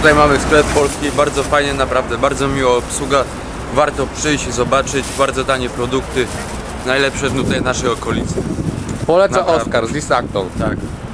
Tutaj mamy sklep polski, bardzo fajnie, naprawdę, bardzo miła obsługa. Warto przyjść i zobaczyć, bardzo tanie produkty, najlepsze tutaj naszej okolicy. Poleca Naprawdę. Oskar z Disaktą. Tak.